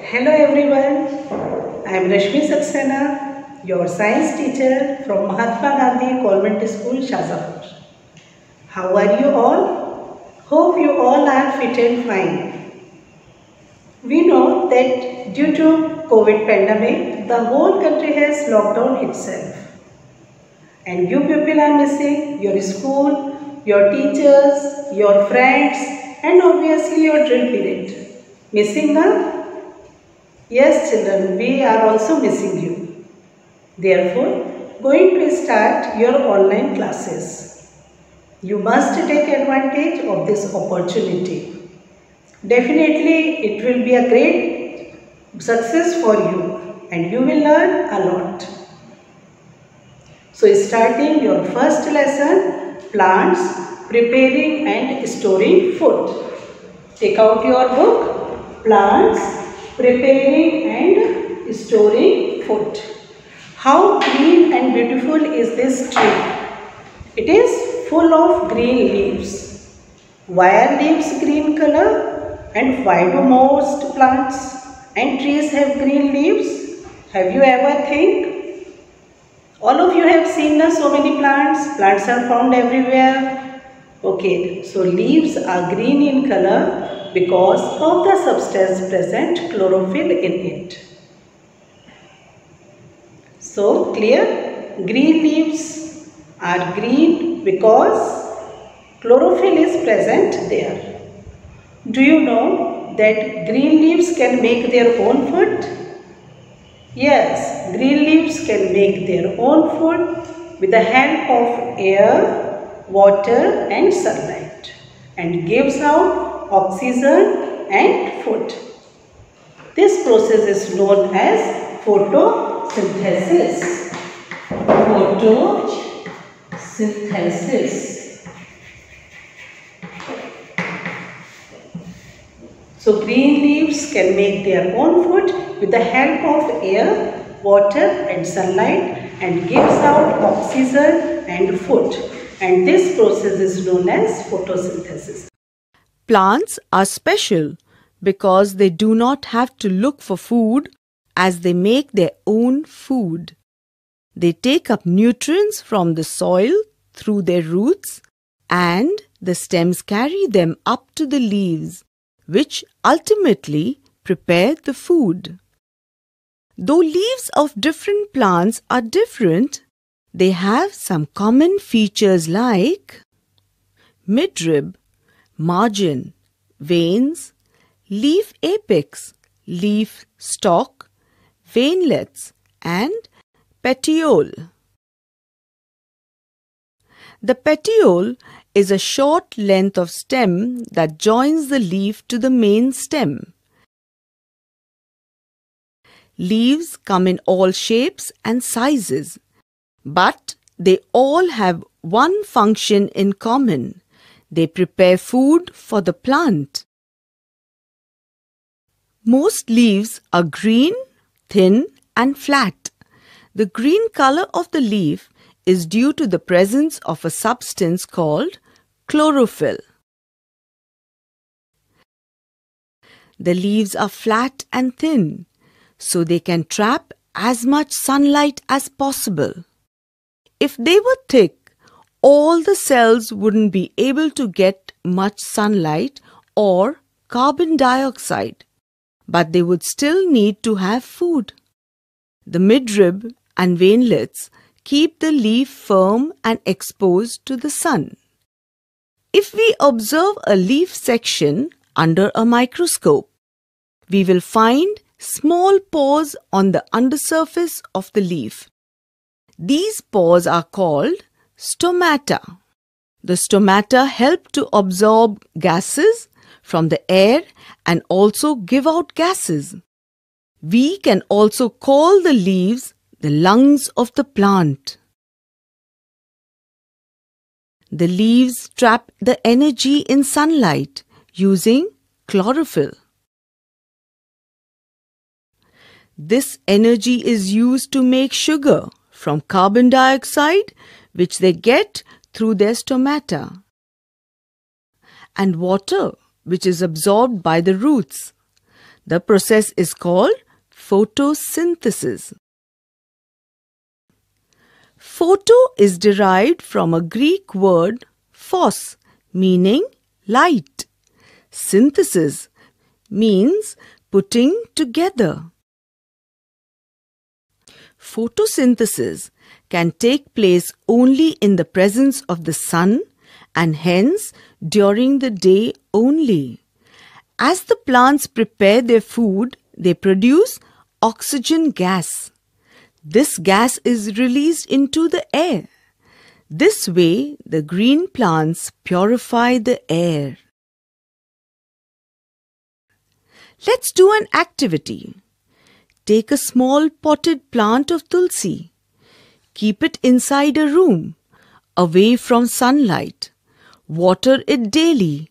Hello everyone, I am Rashmi Saxena, your science teacher from Mahatma Gandhi Convent School, Shazapur. How are you all? Hope you all are fit and fine. We know that due to COVID pandemic, the whole country has locked down itself. And you people are missing your school, your teachers, your friends and obviously your drill period. Missing now? Yes children, we are also missing you. Therefore, going to start your online classes. You must take advantage of this opportunity. Definitely, it will be a great success for you and you will learn a lot. So, starting your first lesson, plants, preparing and storing food. Take out your book, plants, preparing and storing food. How green and beautiful is this tree? It is full of green leaves. Why are leaves green color? And why do most plants and trees have green leaves? Have you ever think? All of you have seen so many plants. Plants are found everywhere. Okay, so leaves are green in color because of the substance present, chlorophyll in it. So clear? Green leaves are green because chlorophyll is present there. Do you know that green leaves can make their own food? Yes, green leaves can make their own food with the help of air, water and sunlight and gives out oxygen and food. This process is known as photosynthesis. Photosynthesis. So green leaves can make their own food with the help of air, water and sunlight and gives out oxygen and food. And this process is known as photosynthesis. Plants are special because they do not have to look for food as they make their own food. They take up nutrients from the soil through their roots and the stems carry them up to the leaves, which ultimately prepare the food. Though leaves of different plants are different, they have some common features like midrib, margin, veins, leaf apex, leaf stalk, veinlets and petiole. The petiole is a short length of stem that joins the leaf to the main stem. Leaves come in all shapes and sizes, but they all have one function in common. They prepare food for the plant. Most leaves are green, thin and flat. The green color of the leaf is due to the presence of a substance called chlorophyll. The leaves are flat and thin, so they can trap as much sunlight as possible. If they were thick, all the cells wouldn't be able to get much sunlight or carbon dioxide, but they would still need to have food. The midrib and veinlets keep the leaf firm and exposed to the sun. If we observe a leaf section under a microscope, we will find small pores on the undersurface of the leaf. These pores are called stomata. The stomata help to absorb gases from the air and also give out gases. We can also call the leaves the lungs of the plant. The leaves trap the energy in sunlight using chlorophyll. This energy is used to make sugar from carbon dioxide, which they get through their stomata, and water, which is absorbed by the roots. The process is called photosynthesis. Photo is derived from a Greek word phos, meaning light. Synthesis means putting together. Photosynthesis can take place only in the presence of the sun and hence during the day only. As the plants prepare their food, they produce oxygen gas. This gas is released into the air. This way, the green plants purify the air. Let's do an activity. Take a small potted plant of tulsi. Keep it inside a room, away from sunlight. Water it daily.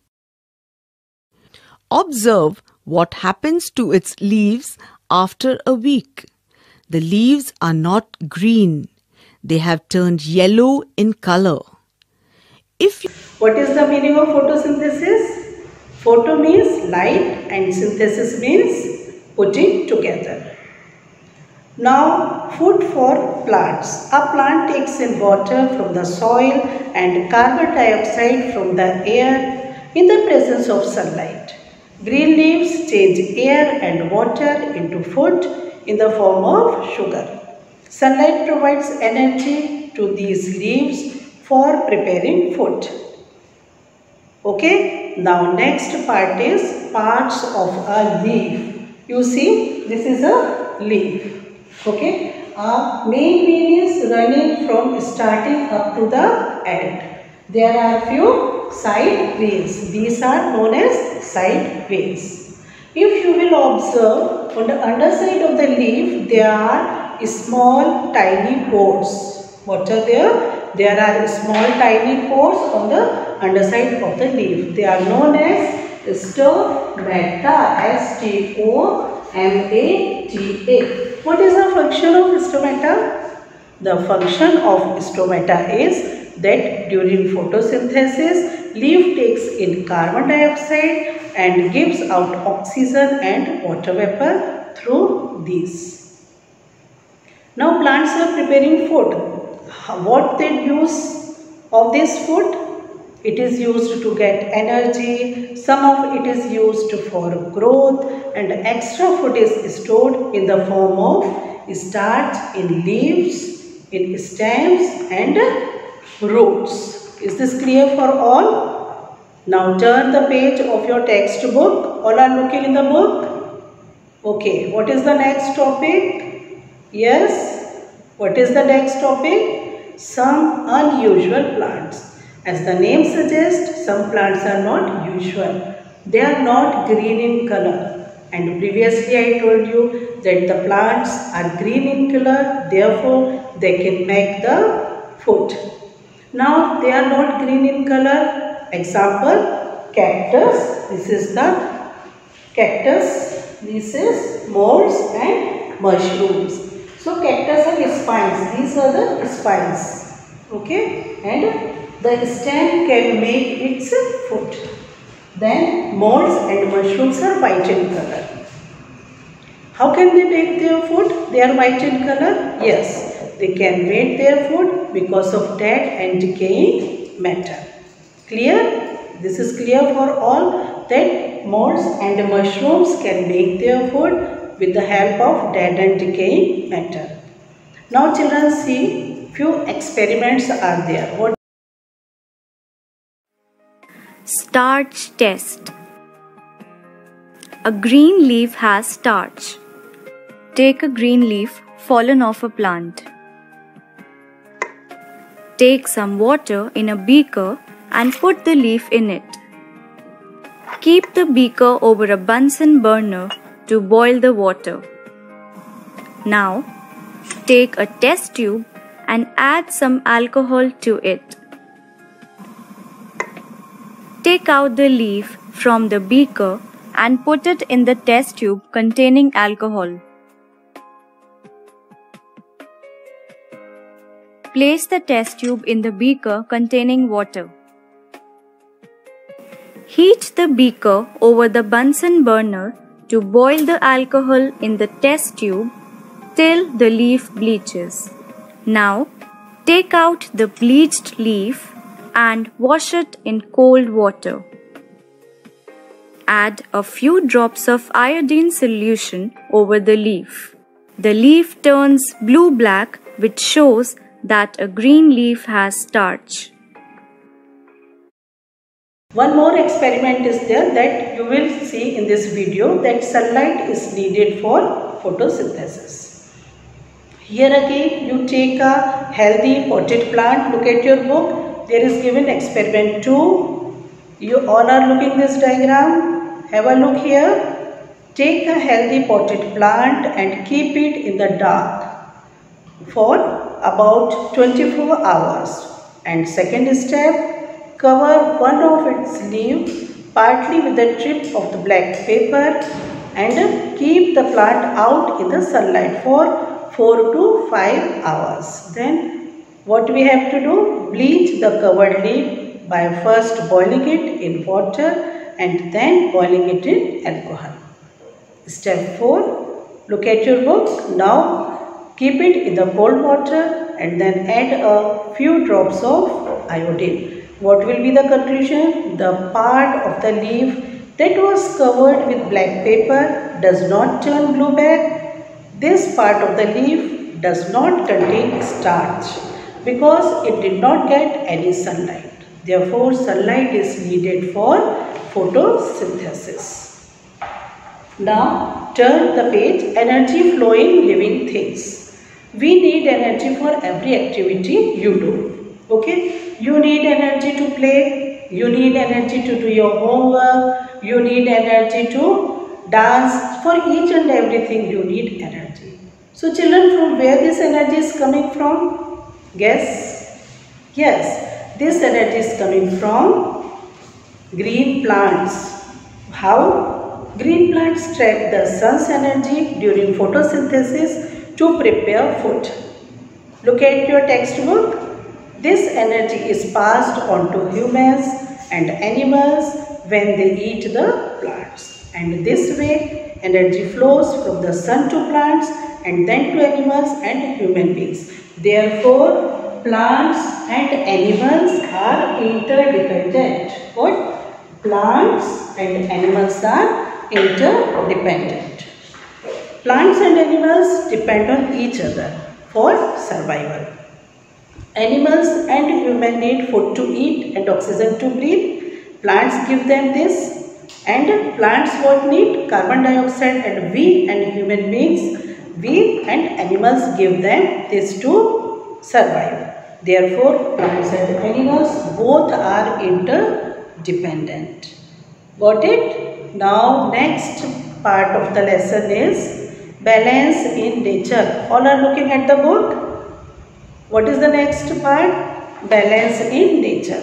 Observe what happens to its leaves after a week. The leaves are not green. They have turned yellow in color. What is the meaning of photosynthesis? Photo means light and synthesis means putting together. Now, food for plants. A plant takes in water from the soil and carbon dioxide from the air in the presence of sunlight. Green leaves change air and water into food in the form of sugar. Sunlight provides energy to these leaves for preparing food. Okay, now next part is parts of a leaf. You see, this is a leaf. Okay, a main vein is running from starting up to the end. There are few side veins. These are known as side veins. If you will observe, on the underside of the leaf, there are small tiny pores. What are there? There are small tiny pores on the underside of the leaf. They are known as stomata. S-T-O-M-A-T-A. What is the function of stomata? The function of stomata is that during photosynthesis, leaf takes in carbon dioxide and gives out oxygen and water vapor through these. Now plants are preparing food. What they use of this food? It is used to get energy, some of it is used for growth, and extra food is stored in the form of starch in leaves, in stems and roots. Is this clear for all? Now turn the page of your textbook. All are looking in the book? Okay, what is the next topic? Yes, what is the next topic? Some unusual plants. As the name suggests, some plants are not usual. They are not green in color. And previously I told you that the plants are green in color, therefore they can make the food. Now they are not green in color. Example, cactus. This is the cactus. This is molds and mushrooms. So cactus have spines. These are the spines. Okay, and the stem can make its food. Then molds and mushrooms are white in color. How can they make their food? They are white in color? Yes, they can make their food because of dead and decaying matter. Clear? This is clear for all that molds and mushrooms can make their food with the help of dead and decaying matter. Now children, see, few experiments are there. Starch test. A green leaf has starch. Take a green leaf fallen off a plant. Take some water in a beaker and put the leaf in it. Keep the beaker over a Bunsen burner to boil the water. Now, take a test tube and add some alcohol to it. Take out the leaf from the beaker and put it in the test tube containing alcohol. Place the test tube in the beaker containing water. Heat the beaker over the Bunsen burner to boil the alcohol in the test tube till the leaf bleaches. Now, take out the bleached leaf and wash it in cold water. Add a few drops of iodine solution over the leaf. The leaf turns blue-black, which shows that a green leaf has starch. One more experiment is there that you will see in this video, that sunlight is needed for photosynthesis. Here again you take a healthy potted plant. Look at your book. There is given experiment 2. You all are looking this diagram. Have a look here. Take a healthy potted plant and keep it in the dark for about 24 hours. And second step, cover one of its leaves partly with the tip of the black paper and keep the plant out in the sunlight for 4 to 5 hours. Then what we have to do? Bleach the covered leaf by first boiling it in water and then boiling it in alcohol. Step 4. Look at your book. Now keep it in the cold water and then add a few drops of iodine. What will be the conclusion? The part of the leaf that was covered with black paper does not turn blue back. This part of the leaf does not contain starch because it did not get any sunlight. Therefore, sunlight is needed for photosynthesis. Now turn the page. Energy flowing living things. We need energy for every activity you do. Okay? You need energy to play. You need energy to do your homework. You need energy to dance. For each and everything you need energy. So children, from where this energy is coming from? Guess? Yes, this energy is coming from green plants. How? Green plants trap the sun's energy during photosynthesis to prepare food. Look at your textbook. This energy is passed on to humans and animals when they eat the plants. And this way, energy flows from the sun to plants and then to animals and human beings. Therefore, plants and animals are interdependent. What? Plants and animals are interdependent. Plants and animals depend on each other for survival. Animals and humans need food to eat and oxygen to breathe. Plants give them this, and plants what need? Carbon dioxide, and we and human beings, we and animals give them this to survive. Therefore, plants and animals both are interdependent. Got it? Now next part of the lesson is balance in nature. All are looking at the book. What is the next part? Balance in nature.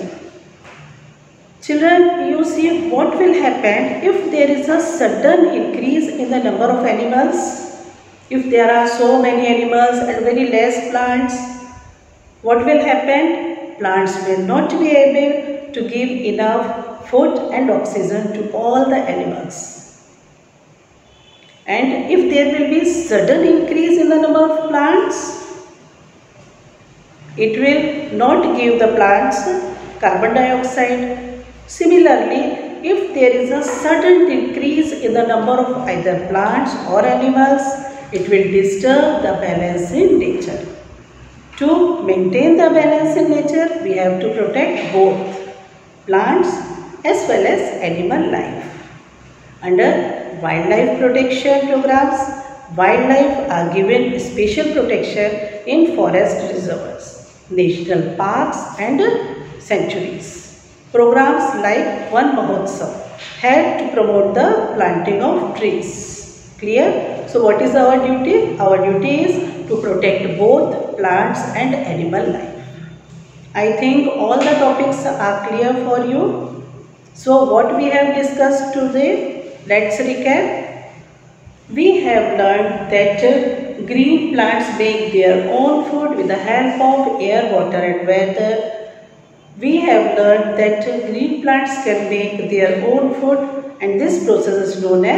Children, you see what will happen if there is a sudden increase in the number of animals. If there are so many animals and very less plants, what will happen? Plants will not be able to give enough food and oxygen to all the animals. And if there will be sudden increase in the number of plants, it will not give the plants carbon dioxide. Similarly, if there is a sudden decrease in the number of either plants or animals, it will disturb the balance in nature. To maintain the balance in nature, we have to protect both plants as well as animal life. Under wildlife protection programs, wildlife are given special protection in forest reserves, national parks and sanctuaries. Programs like Van Mahotsav help to promote the planting of trees. Clear? So what is our duty? Our duty is to protect both plants and animal life. I think all the topics are clear for you. So what we have discussed today, let's recap. We have learned that green plants make their own food with the help of air, water and weather. We have learned that green plants can make their own food, and this process is known as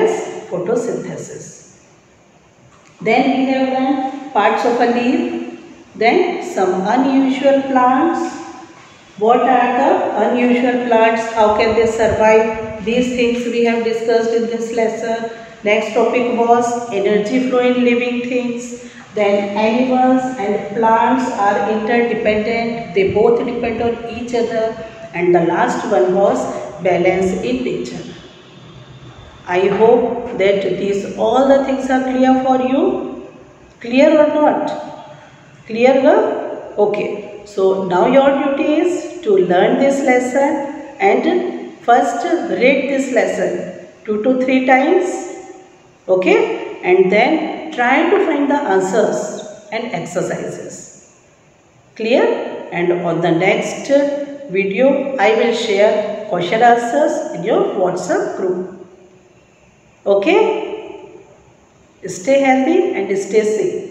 photosynthesis. Then we have learned parts of a leaf, then some unusual plants. What are the unusual plants? How can they survive? These things we have discussed in this lesson. Next topic was energy flow in living things. Then animals and plants are interdependent. They both depend on each other. And the last one was balance in nature. I hope that these all the things are clear for you. Clear or not? Clear, girl? Okay. So now your duty is to learn this lesson and first read this lesson 2 to 3 times. Okay? And then try to find the answers and exercises. Clear? And on the next video, I will share question answers in your WhatsApp group. Okay? Stay healthy and stay safe.